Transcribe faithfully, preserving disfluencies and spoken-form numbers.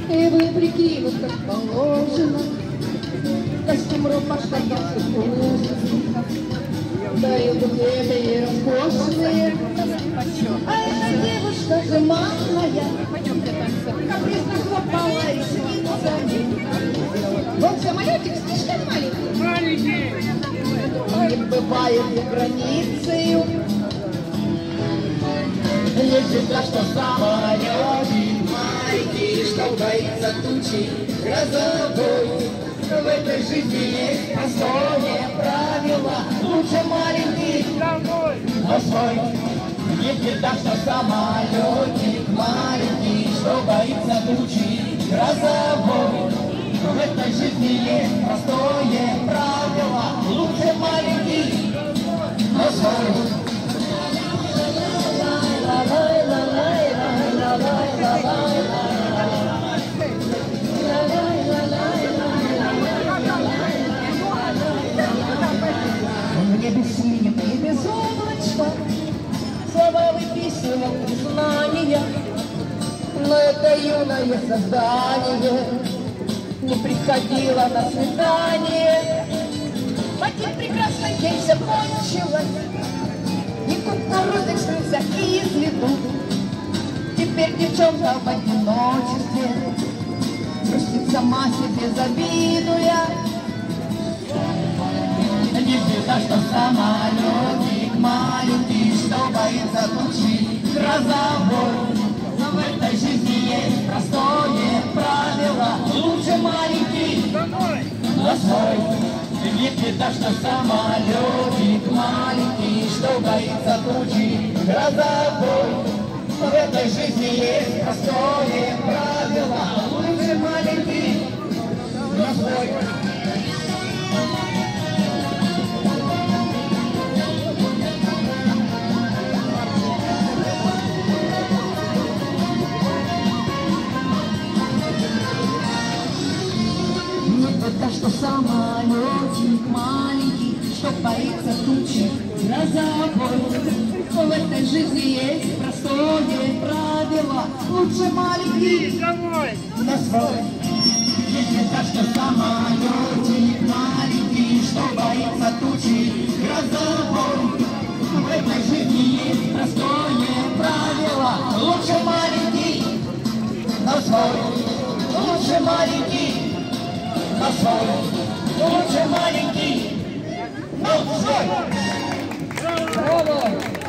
И вопреки, вот как положено, костюм рубашка ясный, дают букеты роскошные. А эта девушка жеманная, капризно хлопала ресницами. Вот самолетик слишком маленький. Маленький. Не бывает за границей. Лежит так, что самолетик маленький, что боится тучи грозовой. В этой жизни есть простое правило: лучше маленький, но свой. Лежит так, что самолетик маленький, что боится тучи грозовой. В этой жизни есть простое правило: лучше маленький, но свой. В небе синем и без облачка слова выписывал признания, но это юное создание не приходило на свидание. Один прекрасный день все кончилось, и кукурузник скрылся из виду. Теперь девчонка в одиночестве грустит сама себе, завидуя. Не беда, что самолетик маленький, что боится тучи грозовой. Но в этой жизни есть простое правило: лучше маленький, но свой. Не беда, что самолетик маленький, что боится тучи грозовой. В этой жизни есть простое правило: лучше маленький, но свой. Так что самолетик маленький, что боится тучи грозовой. В этой жизни есть простое правило: лучше маленький, но свой. Если так, что самолетик маленький, что боится тучи грозовой. В этой жизни есть простое правило: лучше маленький, но свой. Лучше маленький, но свой. Лучше маленький, но свой. Браво!